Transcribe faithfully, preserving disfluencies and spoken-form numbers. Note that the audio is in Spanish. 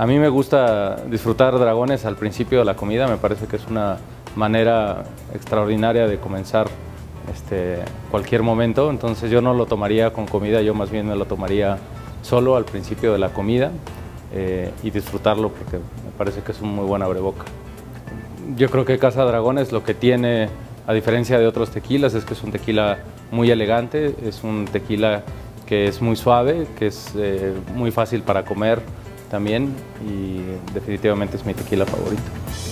A mí me gusta disfrutar dragones al principio de la comida, me parece que es una manera extraordinaria de comenzar este, cualquier momento, entonces yo no lo tomaría con comida, yo más bien me lo tomaría solo al principio de la comida eh, y disfrutarlo porque me parece que es un muy buen abreboca. Yo creo que Casa Dragones lo que tiene, a diferencia de otros tequilas, es que es un tequila muy elegante, es un tequila que es muy suave, que es eh, muy fácil para comer también y definitivamente es mi tequila favorito.